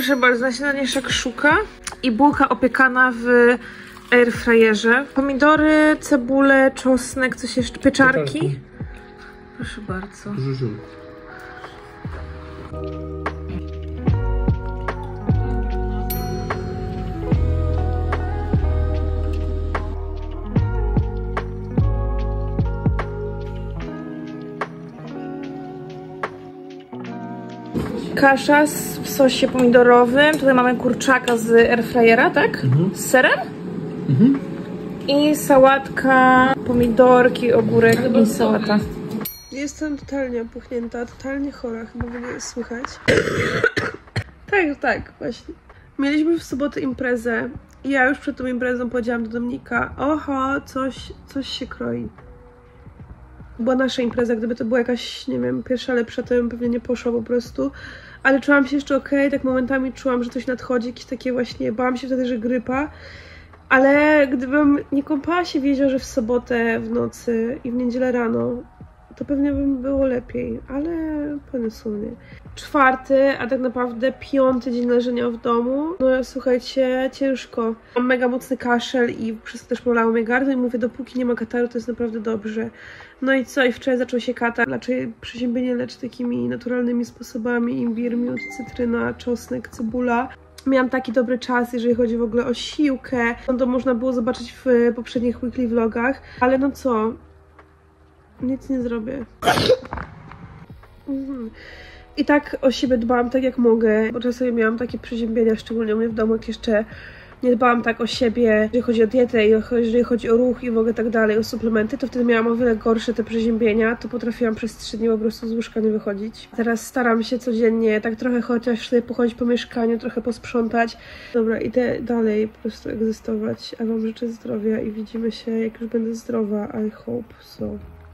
Proszę bardzo, na śniadanie szakszuka i bułka opiekana w airfryerze. Pomidory, cebulę, czosnek, coś jeszcze, pieczarki. Proszę bardzo. Kasza w sosie pomidorowym. Tutaj mamy kurczaka z airfryera, tak? Z serem? I sałatka, pomidorki, ogórek i sałata. Jestem totalnie opuchnięta, totalnie chora, chyba w ogóle jest słychać. Tak, właśnie. Mieliśmy w sobotę imprezę i ja już przed tą imprezą powiedziałam do Dominika: oho, coś się kroi. Była nasza impreza, gdyby to była jakaś, nie wiem, pierwsza lepsza, to bym pewnie nie poszła po prostu. Ale czułam się jeszcze okej, tak momentami czułam, że coś nadchodzi, jakieś takie właśnie, bałam się wtedy, że grypa. Ale gdybym nie kąpała się w jeziorze w sobotę w nocy i w niedzielę rano, to pewnie by było lepiej, ale poniosło mnie. 4., a tak naprawdę 5. dzień leżenia w domu. No słuchajcie, ciężko. Mam mega mocny kaszel i przez to też bolało mnie gardło i mówię, dopóki nie ma kataru, to jest naprawdę dobrze. No i co? I wczoraj zaczął się katar. Raczej przeziębienie leczy takimi naturalnymi sposobami: imbir, miód, cytryna, czosnek, cebula. Miałam taki dobry czas, jeżeli chodzi w ogóle o siłkę. No to można było zobaczyć w poprzednich weekly vlogach. Ale no co? Nic nie zrobię. I tak o siebie dbałam tak jak mogę, bo czasami miałam takie przeziębienia, szczególnie u mnie w domu, jak jeszcze nie dbałam tak o siebie, jeżeli chodzi o dietę, jeżeli chodzi o ruch i w ogóle tak dalej, o suplementy, to wtedy miałam o wiele gorsze te przeziębienia, to potrafiłam przez 3 dni po prostu z łóżka nie wychodzić. Teraz staram się codziennie tak trochę chociaż sobie pochodzić po mieszkaniu, trochę posprzątać. Dobra, idę dalej po prostu egzystować, a wam życzę zdrowia i widzimy się, jak już będę zdrowa. I hope so.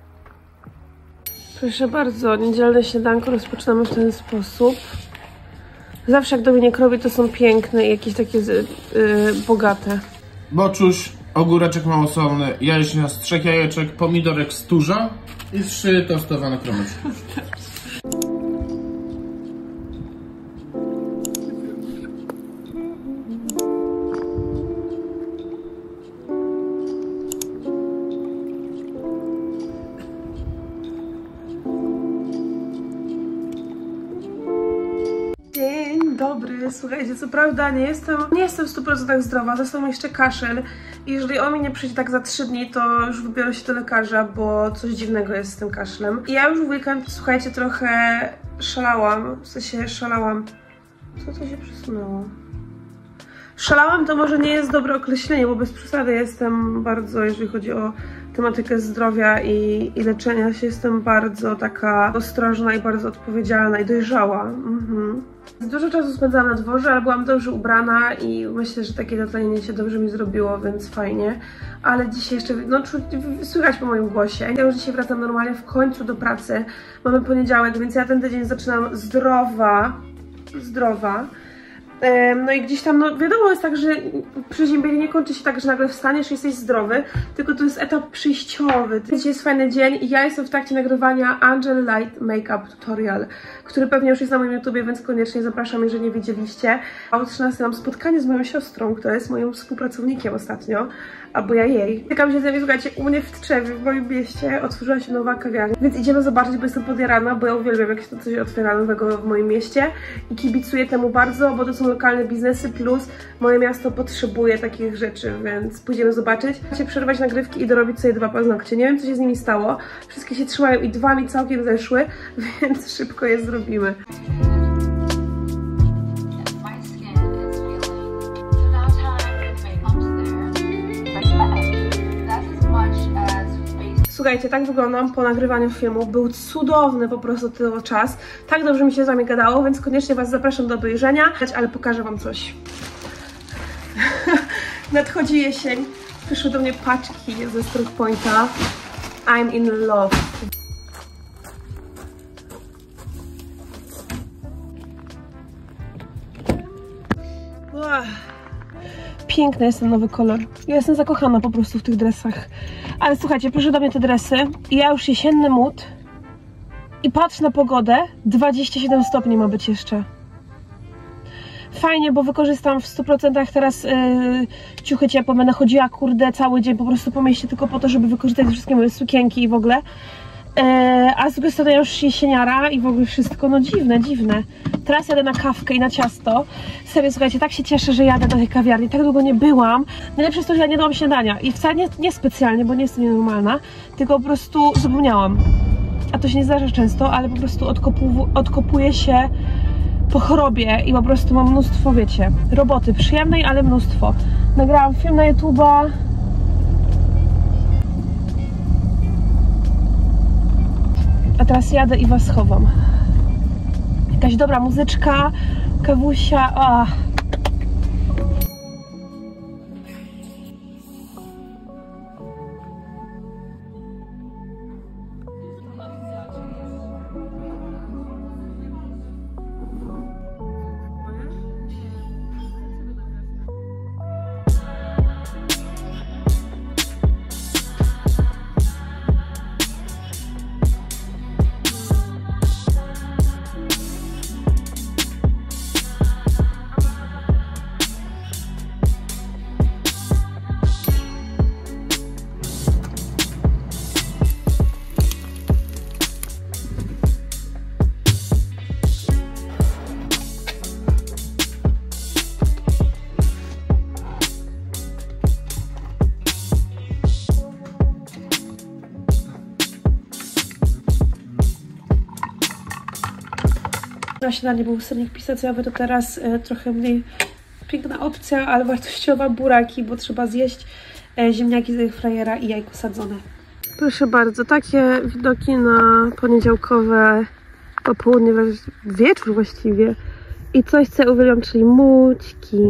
Proszę bardzo, niedzielne śniadanko rozpoczynamy w ten sposób. Zawsze jak Dominik robi, to są piękne i jakieś takie bogate. Boczuś, ogóreczek małosolny, jajecznia z 3 jajeczek, pomidorek z turza i 3 tostowane kromeczki. Dzień dobry, słuchajcie, co prawda nie jestem w 100% zdrowa, został mi jeszcze kaszel i jeżeli on mi nie przyjdzie tak za 3 dni, to już wybiorę się do lekarza, bo coś dziwnego jest z tym kaszlem. I ja już w weekend, słuchajcie, trochę szalałam, w sensie szalałam. Co to się przesunęło? Szalałam to może nie jest dobre określenie, bo bez przesady jestem bardzo, jeżeli chodzi o tematykę zdrowia i leczenia się, jestem bardzo taka ostrożna i bardzo odpowiedzialna i dojrzała. Dużo czasu spędzałam na dworze, ale byłam dobrze ubrana i myślę, że takie dotlenienie się dobrze mi zrobiło, więc fajnie. Ale dzisiaj jeszcze, no słychać po moim głosie. Ja już dzisiaj wracam normalnie w końcu do pracy. Mamy poniedziałek, więc ja ten tydzień zaczynam zdrowa. No i gdzieś tam, no wiadomo jest tak, że przeziębienie nie kończy się tak, że nagle wstaniesz i jesteś zdrowy, tylko to jest etap przejściowy. Dzisiaj jest fajny dzień i ja jestem w trakcie nagrywania Angel Light Makeup Tutorial, który pewnie już jest na moim YouTubie, więc koniecznie zapraszam, jeżeli nie widzieliście. A o 13 mam spotkanie z moją siostrą, która jest moim współpracownikiem ostatnio, albo ja jej. Czekam się z nami, słuchajcie, u mnie w Tczewie, w moim mieście, otworzyła się nowa kawiarnia, więc idziemy zobaczyć, bo jestem podjarana, bo ja uwielbiam, jak się to coś otwiera nowego w moim mieście i kibicuję temu bardzo, bo to są lokalne biznesy, plus moje miasto potrzebuje takich rzeczy, więc pójdziemy zobaczyć. Chcę przerwać nagrywki i dorobić sobie 2 paznokcie. Nie wiem, co się z nimi stało. Wszystkie się trzymają i 2 mi całkiem zeszły, więc szybko je zrobimy. Słuchajcie, tak wyglądam po nagrywaniu filmu. Był cudowny po prostu ten czas. Tak dobrze mi się z wami gadało, więc koniecznie was zapraszam do obejrzenia. Ale pokażę wam coś. Nadchodzi jesień. Przyszły do mnie paczki ze Stroke Pointa. I'm in love. Piękny jest ten nowy kolor. Ja jestem zakochana po prostu w tych dresach. Ale słuchajcie, proszę do mnie te dresy. I ja już jesienny mód. I patrz na pogodę. 27 stopni ma być jeszcze. fajnie, bo wykorzystam w 100% teraz ciuchy ciepłe, będę chodziła kurde cały dzień po prostu po mieście tylko po to, żeby wykorzystać wszystkie moje sukienki i w ogóle. A z drugiej strony już jesieniara i w ogóle wszystko, no dziwne. Teraz jadę na kawkę i na ciasto. Serio, słuchajcie, tak się cieszę, że jadę do tej kawiarni, tak długo nie byłam. Najlepsze jest to, że ja nie dałam śniadania i wcale nie specjalnie, bo nie jestem nienormalna, tylko po prostu zapomniałam. A to się nie zdarza często, ale po prostu odkopuję się po chorobie i po prostu mam mnóstwo, wiecie, roboty przyjemnej, ale mnóstwo. Nagrałam film na YouTube'a. A teraz jadę i was chowam. Jakaś dobra muzyczka, kawusia. Na śniadanie był sernik pistacjowy, to teraz trochę mniej piękna opcja, ale wartościowa, buraki, bo trzeba zjeść ziemniaki z airfryera i jajko sadzone. Proszę bardzo, takie widoki na poniedziałkowe popołudnie, wieczór właściwie. I coś, co ja uwielbiam, czyli mućki.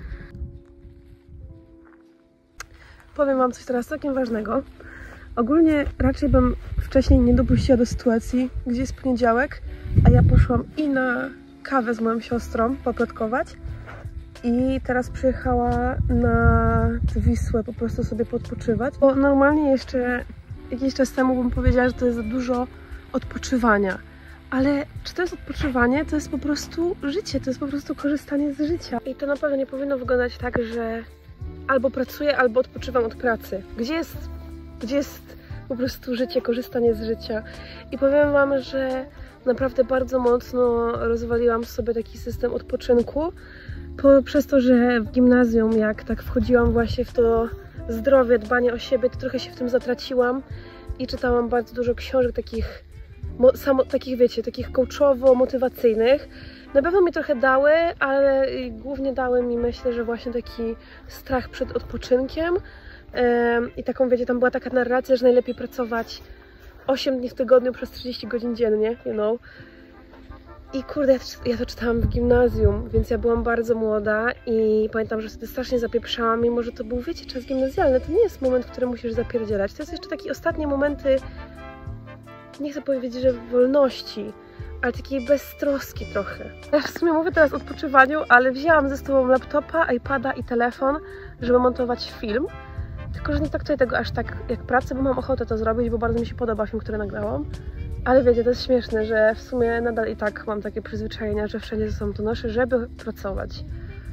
Powiem wam coś teraz całkiem ważnego. Ogólnie raczej bym wcześniej nie dopuściła do sytuacji, gdzie jest poniedziałek, a ja poszłam i na kawę z moją siostrą poplotkować i teraz przyjechała na Wisłę po prostu sobie podpoczywać, bo normalnie jeszcze jakiś czas temu bym powiedziała, że to jest za dużo odpoczywania, ale czy to jest odpoczywanie? To jest po prostu życie, to jest po prostu korzystanie z życia i to na pewno nie powinno wyglądać tak, że albo pracuję, albo odpoczywam od pracy. Gdzie jest po prostu życie, korzystanie z życia? I powiem wam, że naprawdę bardzo mocno rozwaliłam sobie taki system odpoczynku przez to, że w gimnazjum, jak tak wchodziłam właśnie w to zdrowie, dbanie o siebie, to trochę się w tym zatraciłam i czytałam bardzo dużo książek takich wiecie, takich coachowo-motywacyjnych. Na pewno mi trochę dały, ale głównie dały mi, myślę, że właśnie taki strach przed odpoczynkiem i taką, wiecie, tam była taka narracja, że najlepiej pracować 8 dni w tygodniu przez 30 godzin dziennie, you know. I kurde, ja to czytałam w gimnazjum, więc ja byłam bardzo młoda i pamiętam, że wtedy strasznie zapieprzałam, mimo że to był, wiecie, czas gimnazjalny. To nie jest moment, w którym musisz zapierdzielać. To jest jeszcze takie ostatnie momenty, nie chcę powiedzieć, że wolności, ale takiej beztroski trochę. Ja w sumie mówię teraz o odpoczywaniu, ale wzięłam ze sobą laptopa, iPada i telefon, żeby montować film. Tylko że nie traktuję tego aż tak jak pracę, bo mam ochotę to zrobić, bo bardzo mi się podoba film, który nagrałam. Ale wiecie, to jest śmieszne, że w sumie nadal i tak mam takie przyzwyczajenia, że wszędzie ze sobą to noszę, żeby pracować.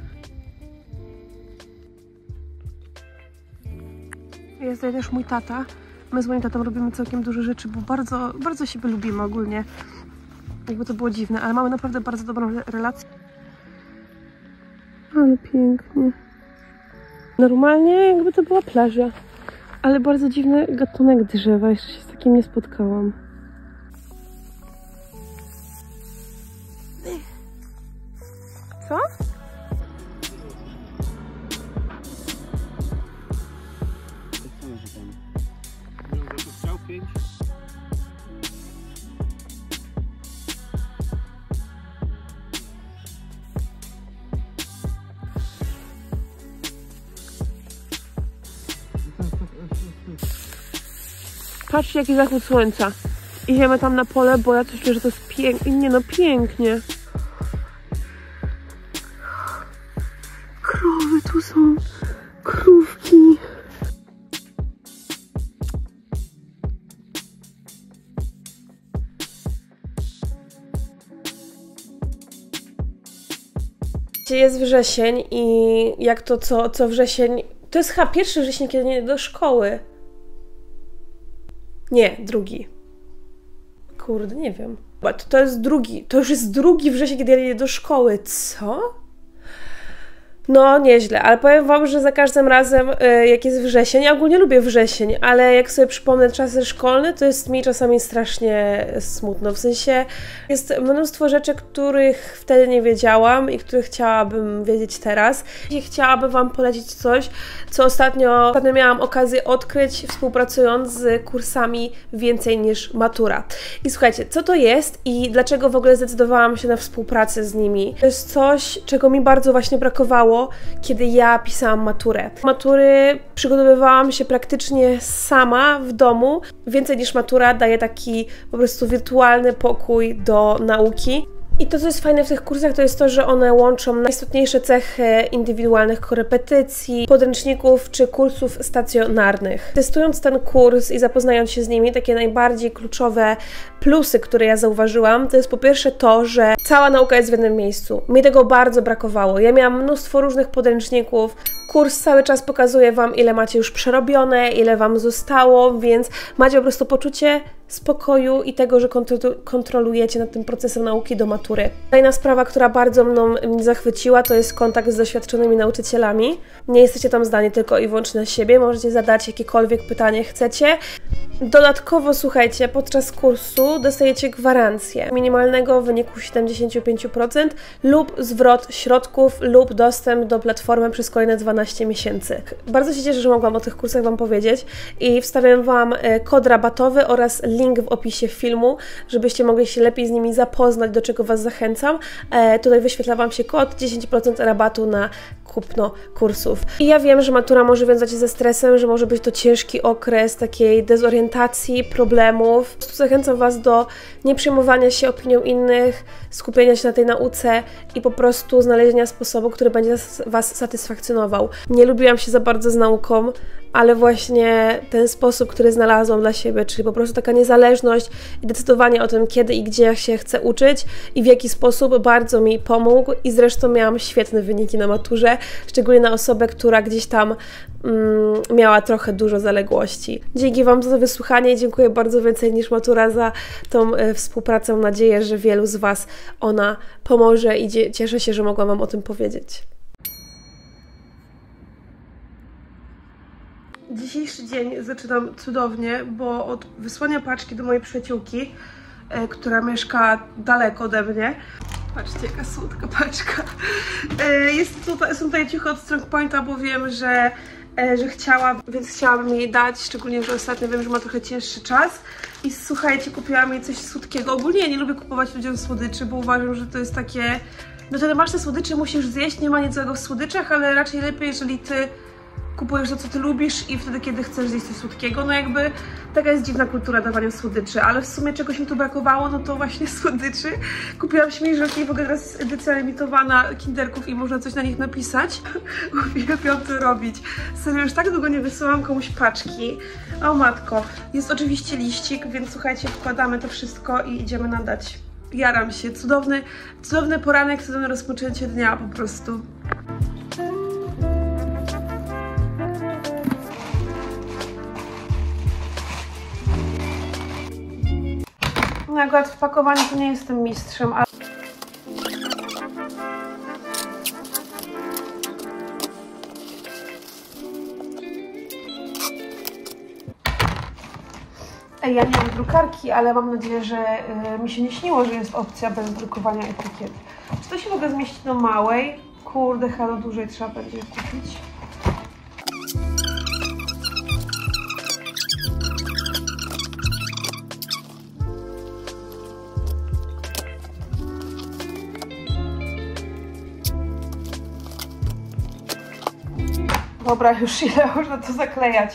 Jest tutaj też mój tata. My z moim tatą robimy całkiem dużo rzeczy, bo bardzo siebie lubimy ogólnie. Jakby to było dziwne, ale mamy naprawdę bardzo dobrą relację. Ale pięknie. Normalnie jakby to była plaża, ale bardzo dziwny gatunek drzewa, jeszcze się z takim nie spotkałam. Co? Patrzcie, jaki zachód słońca. Idziemy tam na pole, bo ja coś czuję, że to jest pięknie. Nie no, pięknie. Krowy tu są. Krówki. Jest wrzesień i jak to co wrzesień... To jest chyba pierwszy wrzesień, kiedy nie idę do szkoły. Nie, drugi. Kurde, nie wiem. To jest drugi. To już jest drugi wrzesień, kiedy ja idę do szkoły. Co? No, nieźle, ale powiem wam, że za każdym razem, jak jest wrzesień, ja ogólnie lubię wrzesień, ale jak sobie przypomnę czasy szkolne, to jest mi czasami strasznie smutno. W sensie jest mnóstwo rzeczy, których wtedy nie wiedziałam i których chciałabym wiedzieć teraz. I chciałabym wam polecić coś, co ostatnio miałam okazję odkryć, współpracując z kursami Więcej niż Matura. I słuchajcie, co to jest i dlaczego w ogóle zdecydowałam się na współpracę z nimi? To jest coś, czego mi bardzo właśnie brakowało, kiedy ja pisałam maturę. Matury przygotowywałam się praktycznie sama w domu. Więcej niż Matura daje taki po prostu wirtualny pokój do nauki. I to, co jest fajne w tych kursach, to jest to, że one łączą najistotniejsze cechy indywidualnych korepetycji, podręczników czy kursów stacjonarnych. Testując ten kurs i zapoznając się z nimi, takie najbardziej kluczowe plusy, które ja zauważyłam, to jest po pierwsze to, że cała nauka jest w jednym miejscu. Mi tego bardzo brakowało. Ja miałam mnóstwo różnych podręczników. Kurs cały czas pokazuje wam, ile macie już przerobione, ile wam zostało, więc macie po prostu poczucie spokoju i tego, że kontrolujecie nad tym procesem nauki do matury. Kolejna sprawa, która bardzo mnie zachwyciła, to jest kontakt z doświadczonymi nauczycielami. Nie jesteście tam zdani tylko i wyłącznie na siebie, możecie zadać jakiekolwiek pytanie chcecie. Dodatkowo, słuchajcie, podczas kursu dostajecie gwarancję minimalnego wyniku 75% lub zwrot środków lub dostęp do platformy przez kolejne 12 miesięcy. Bardzo się cieszę, że mogłam o tych kursach wam powiedzieć i wstawiam wam kod rabatowy oraz link w opisie filmu, żebyście mogli się lepiej z nimi zapoznać, do czego was zachęcam. Tutaj wyświetla wam się kod 10% rabatu na kupno kursów. I ja wiem, że matura może wiązać się ze stresem, że może być to ciężki okres takiej dezorientacji, problemów. Po prostu zachęcam was do nie przejmowania się opinią innych, skupienia się na tej nauce i po prostu znalezienia sposobu, który będzie was satysfakcjonował. Nie lubiłam się za bardzo z nauką, ale właśnie ten sposób, który znalazłam dla siebie, czyli po prostu taka niezależność i decydowanie o tym, kiedy i gdzie się chcę uczyć i w jaki sposób, bardzo mi pomógł i zresztą miałam świetne wyniki na maturze, szczególnie na osobę, która gdzieś tam miała trochę dużo zaległości. Dzięki wam za wysłuchanie i dziękuję bardzo Więcej niż Matura za tą współpracę. Mam nadzieję, że wielu z was ona pomoże i cieszę się, że mogłam wam o tym powiedzieć. Dzisiejszy dzień zaczynam cudownie, bo od wysłania paczki do mojej przyjaciółki, która mieszka daleko ode mnie. Patrzcie, jaka słodka paczka. Są tutaj cicho od Strong Pointa, bo wiem, że chciałabym jej dać, szczególnie, że ostatnio wiem, że ma trochę cięższy czas. I słuchajcie, kupiłam jej coś słodkiego. Ogólnie ja nie lubię kupować ludziom słodyczy, bo uważam, że to jest takie... No to masz te słodycze, musisz zjeść, nie ma nic złego w słodyczach, ale raczej lepiej, jeżeli ty kupujesz to, co ty lubisz i wtedy, kiedy chcesz zjeść coś słodkiego. No jakby taka jest dziwna kultura dawania słodyczy, ale w sumie czegoś mi tu brakowało, no to właśnie słodyczy. Kupiłam śmieszki, w ogóle teraz jest edycja limitowana kinderków i można coś na nich napisać. Uwielbiam to robić. Serio, już tak długo nie wysyłam komuś paczki. O matko, jest oczywiście liścik, więc słuchajcie, wkładamy to wszystko i idziemy nadać. Jaram się, cudowny poranek, cudowne rozpoczęcie dnia po prostu. No akurat w pakowaniu to nie jestem mistrzem, ale... Ja nie mam drukarki, ale mam nadzieję, że mi się nie śniło, że jest opcja bez drukowania etykiet. Czy to się w ogóle zmieści do małej? Kurde, chyba dłużej trzeba będzie kupić. Dobra, już ile można to zaklejać.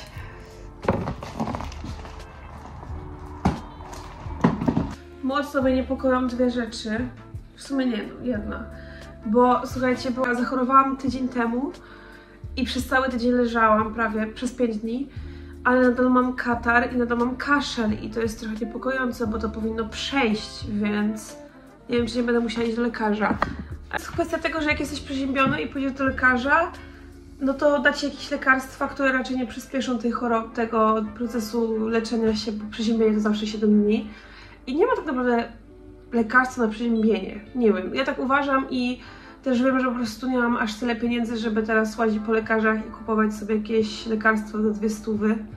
Mocno mnie niepokoją dwie rzeczy. W sumie nie, no, jedna. Bo słuchajcie, zachorowałam tydzień temu i przez cały tydzień leżałam prawie przez 5 dni, ale nadal mam katar i nadal mam kaszel i to jest trochę niepokojące, bo to powinno przejść, więc nie wiem, czy nie będę musiała iść do lekarza. A jest kwestia tego, że jak jesteś przeziębiony i pójdziesz do lekarza, no to da ci jakieś lekarstwa, które raczej nie przyspieszą tego procesu leczenia się, bo przeziębienie to zawsze 7 dni. I nie ma tak naprawdę lekarstwa na przeziębienie. Nie wiem, ja tak uważam i też wiem, że po prostu nie mam aż tyle pieniędzy, żeby teraz łazić po lekarzach i kupować sobie jakieś lekarstwo za 200.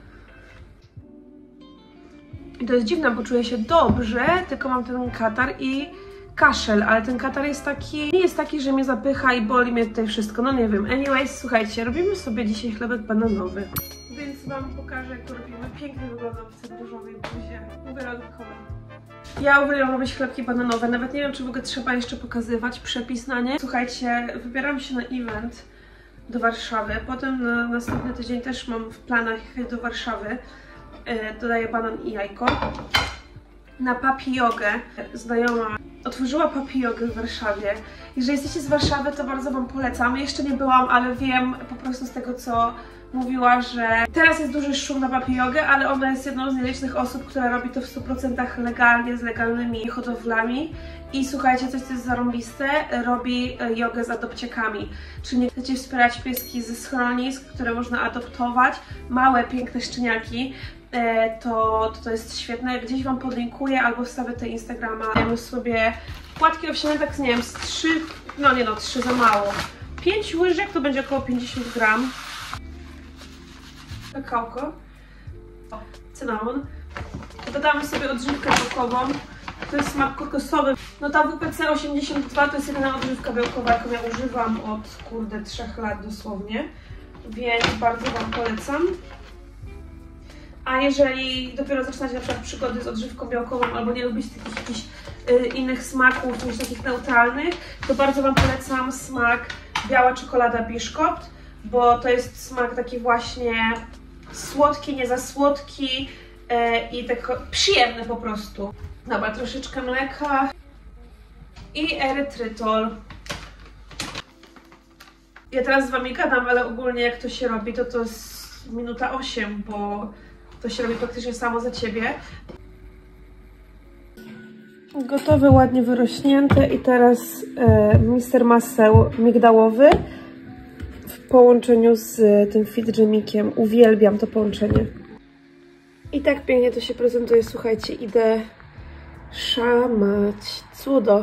I to jest dziwne, bo czuję się dobrze, tylko mam ten katar i kaszel, ale ten katar jest taki, nie jest taki, że mnie zapycha i boli mnie tutaj wszystko, no nie wiem. Anyways, słuchajcie, robimy sobie dzisiaj chlebek bananowy, więc wam pokażę, jak to robimy. Pięknie wygląda w cebróżowej buzie, uwiarygodkowe. Ja uwielbiam robić chlebki bananowe, nawet nie wiem, czy w ogóle trzeba jeszcze pokazywać przepis na nie. Słuchajcie, wybieram się na event do Warszawy, potem na następny tydzień też mam w planach jechać do Warszawy. Dodaję banan i jajko. Na papijogę znajoma otworzyła papijogę w Warszawie. Jeżeli jesteście z Warszawy, to bardzo wam polecam. Jeszcze nie byłam, ale wiem po prostu z tego, co mówiła, że teraz jest duży szum na papijogę, ale ona jest jedną z nielicznych osób, która robi to w 100% legalnie, z legalnymi hodowlami. I słuchajcie, coś co jest zarąbiste, robi jogę z adopciakami. Czyli nie chcecie wspierać pieski ze schronisk, które można adoptować, małe, piękne szczeniaki, to jest świetne. Gdzieś wam podlinkuję albo wstawię te Instagrama. Dajemy sobie płatki owsiane, tak nie wiem, z 3, no nie no, 3 za mało. 5 łyżek to będzie około 50 gram. Kakałko. Cynamon. Dodamy sobie odżywkę białkową. To jest smak kokosowy. No ta WPC 82 to jest jedyna odżywka białkowa, jaką ja używam od kurde 3 lat dosłownie. Więc bardzo wam polecam. A jeżeli dopiero zaczynacie na przykład przygody z odżywką białkową albo nie lubicie takich jakichś innych smaków niż takich neutralnych, to bardzo wam polecam smak biała czekolada Biszkopt, bo to jest smak taki właśnie słodki, nie za słodki i tak przyjemny po prostu. Dobra, troszeczkę mleka i erytrytol. Ja teraz z wami gadam, ale ogólnie jak to się robi, to jest minuta 8, bo to się robi praktycznie samo za ciebie. Gotowe, ładnie wyrośnięte i teraz mister maseł migdałowy w połączeniu z tym fit dżemikiem. Uwielbiam to połączenie. I tak pięknie to się prezentuje, słuchajcie, idę szamać. Cudo.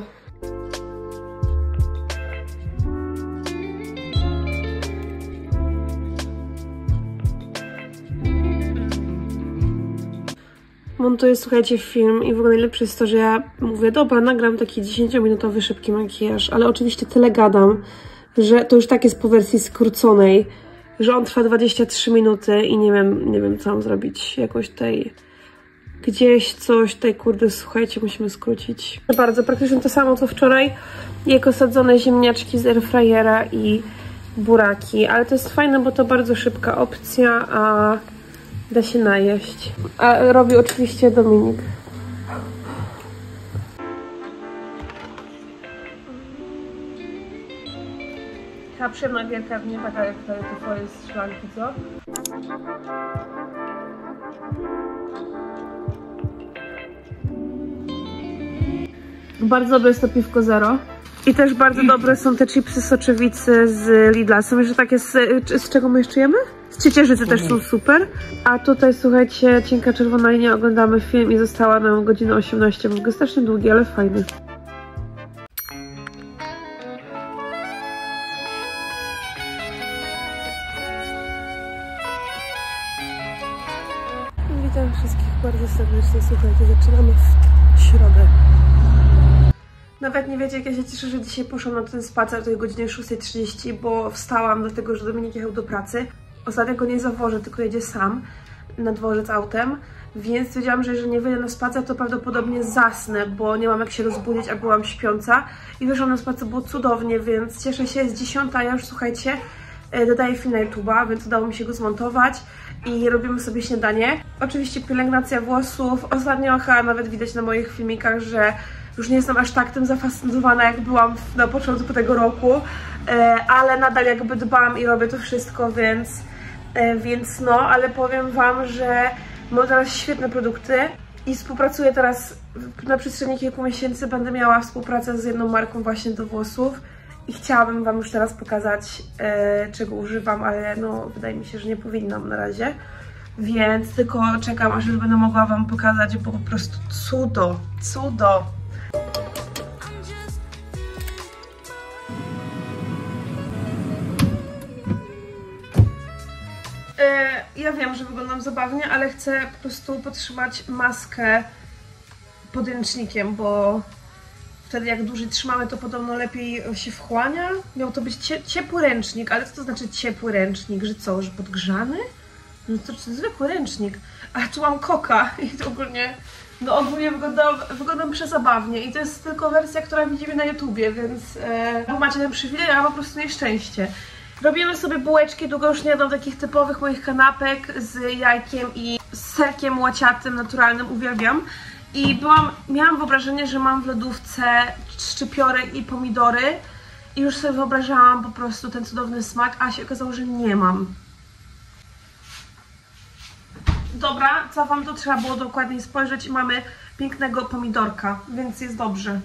Montuję, słuchajcie, film i w ogóle najlepsze jest to, że ja mówię, dobra, nagram taki 10-minutowy szybki makijaż, ale oczywiście tyle gadam, że to już tak jest po wersji skróconej, że on trwa 23 minuty i nie wiem co mam zrobić, jakoś tej gdzieś coś, tej kurde, słuchajcie, musimy skrócić. Bardzo, praktycznie to samo co wczoraj, jak osadzone ziemniaczki z airfryera i buraki, ale to jest fajne, bo to bardzo szybka opcja, a da się najeść. A robi oczywiście Dominik. Ta przyjemna gierka nie taka jak te twoje szklanki, co? Bardzo dobre jest to piwko zero. I też bardzo dobre są te chipsy soczewicy z Lidla. Są jeszcze takie z czego my jeszcze jemy? Z ciecierzycy też są super. A tutaj, słuchajcie, cienka czerwona linia, oglądamy film i została nam godzina 18, bo jest strasznie długi, ale fajny. Witam wszystkich bardzo serdecznie. Słuchajcie, zaczynamy w środę. Nawet nie wiecie, jak ja się cieszę, że dzisiaj poszłam na ten spacer o tej godzinie 6:30, bo wstałam dlatego, że Dominik jechał do pracy. Ostatnio go nie zawożę, tylko jedzie sam na dworzec autem, więc stwierdziłam, że jeżeli nie wyjdę na spacer, to prawdopodobnie zasnę, bo nie mam jak się rozbudzić, a byłam śpiąca. I wyszłam na spacer, było cudownie, więc cieszę się, jest 10, ja już, słuchajcie, dodaję film na YouTube'a, więc udało mi się go zmontować i robimy sobie śniadanie. Oczywiście pielęgnacja włosów. Ostatnio chyba nawet widać na moich filmikach, że już nie jestem aż tak tym zafascynowana, jak byłam na początku tego roku, ale nadal jakby dbam i robię to wszystko, więc no, ale powiem wam, że mam teraz świetne produkty i współpracuję teraz na przestrzeni kilku miesięcy, będę miała współpracę z jedną marką właśnie do włosów I chciałabym Wam już teraz pokazać, czego używam, ale no wydaje mi się, że nie powinnam na razie. Więc tylko czekam, aż już będę mogła Wam pokazać, bo po prostu cudo, cudo. Ja wiem, że wyglądam zabawnie, ale chcę po prostu podtrzymać maskę podręcznikiem, bo wtedy jak dłużej trzymamy, to podobno lepiej się wchłania. Miał to być ciepły ręcznik, ale co to znaczy ciepły ręcznik? Że co, że podgrzany? No to zwykły ręcznik. A tu mam koka i to ogólnie, no ogólnie wyglądam przezabawnie i to jest tylko wersja, która widzimy na YouTubie, więc macie ten przywilej, a po prostu nieszczęście. Robimy sobie bułeczki, długo już nie jadłam takich typowych moich kanapek z jajkiem i z serkiem łaciatym, naturalnym, uwielbiam. I miałam wyobrażenie, że mam w lodówce szczypiorek i pomidory i już sobie wyobrażałam po prostu ten cudowny smak, a się okazało, że nie mam. Dobra, cofam, to trzeba było dokładniej spojrzeć i mamy pięknego pomidorka, więc jest dobrze.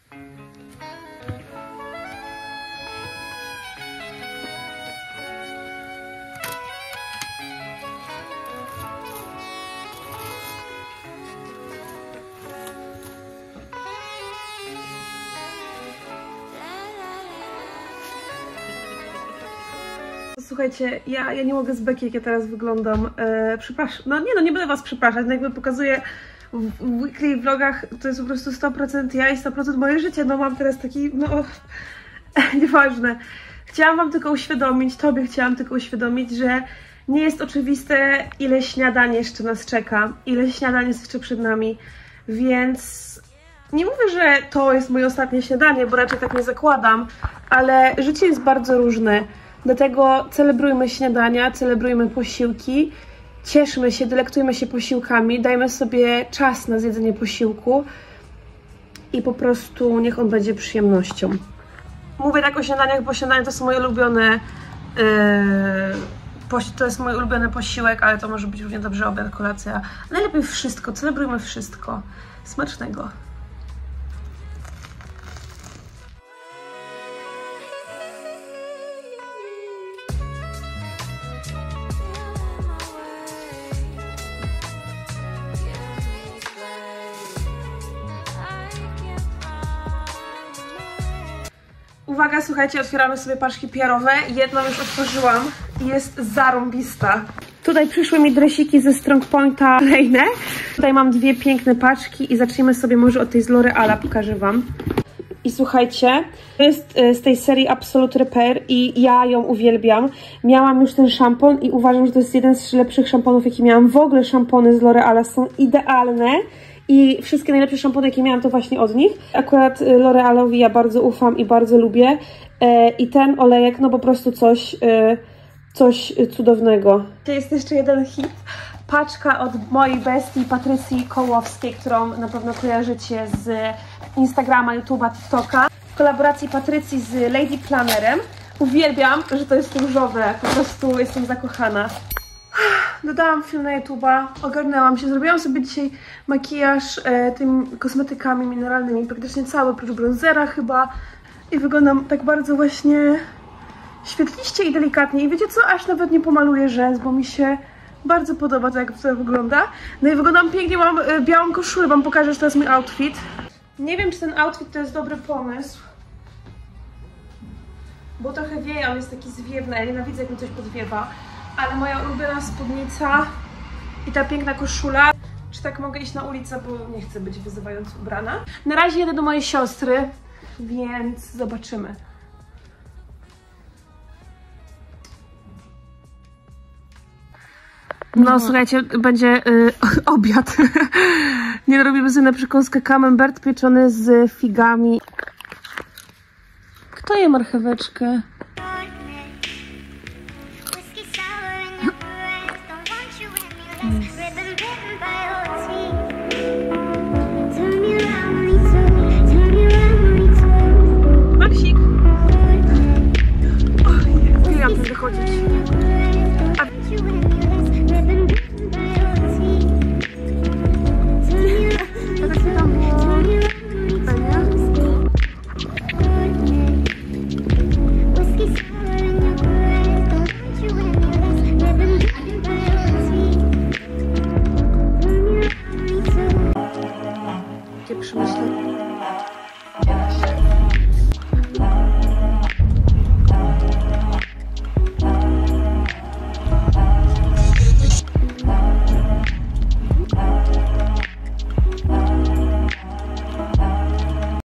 Słuchajcie, ja nie mogę z beki, jak ja teraz wyglądam. Przepraszam, nie będę Was przepraszać, no jakby pokazuję w weekly vlogach, to jest po prostu 100% ja i 100% moje życie, no mam teraz taki, no, nieważne. Chciałam Wam tylko uświadomić, Tobie chciałam tylko uświadomić, że nie jest oczywiste, ile śniadań jeszcze nas czeka, ile śniadań jest jeszcze przed nami, więc nie mówię, że to jest moje ostatnie śniadanie, bo raczej tak nie zakładam, ale życie jest bardzo różne. Dlatego celebrujmy śniadania, celebrujmy posiłki, cieszmy się, delektujmy się posiłkami, dajmy sobie czas na zjedzenie posiłku i po prostu niech on będzie przyjemnością. Mówię tak o śniadaniach, bo śniadanie to są moje ulubione, to jest mój ulubiony posiłek, ale to może być równie dobrze obiad, kolacja. Najlepiej wszystko, celebrujmy wszystko. Smacznego! Uwaga, słuchajcie, otwieramy sobie paczki PR-owe. Jedną już otworzyłam i jest zarąbista. Tutaj przyszły mi dresiki ze Strong Pointa kolejne. Tutaj mam dwie piękne paczki i zacznijmy sobie może od tej z L'Oreala, pokażę Wam. I słuchajcie, to jest z tej serii Absolute Repair i ja ją uwielbiam. Miałam już ten szampon i uważam, że to jest jeden z lepszych szamponów, jaki miałam. W ogóle szampony z L'Oreala są idealne. I wszystkie najlepsze szampony, jakie miałam, to właśnie od nich. Akurat L'Orealowi ja bardzo ufam i bardzo lubię. I ten olejek, no po prostu coś cudownego. To jest jeszcze jeden hit. Paczka od mojej bestii Patrycji Kołowskiej, którą na pewno kojarzycie z Instagrama, YouTube'a, TikToka. W kolaboracji Patrycji z Lady Plannerem. Uwielbiam, że to jest różowe. Po prostu jestem zakochana. Dodałam film na YouTube'a, ogarnęłam się, zrobiłam sobie dzisiaj makijaż tymi kosmetykami mineralnymi, praktycznie cały, oprócz bronzera chyba. I wyglądam tak bardzo właśnie świetliście i delikatnie. I wiecie co, aż nawet nie pomaluję rzęs, bo mi się bardzo podoba to, jak to wygląda. No i wyglądam pięknie, mam białą koszulę, Wam pokażę, że to jest mój outfit. Nie wiem, czy ten outfit to jest dobry pomysł, bo trochę wieje, on jest taki zwiewny, ja nienawidzę, jak mi coś podwiewa. Ale moja ulubiona spódnica i ta piękna koszula. Czy tak mogę iść na ulicę, bo nie chcę być wyzywająco ubrana. Na razie jedę do mojej siostry, więc zobaczymy. No słuchajcie, będzie obiad. Nie robimy sobie na przekąskę camembert pieczony z figami. Kto je marcheweczkę? Maksik! Uwielbiam tym wychodzić.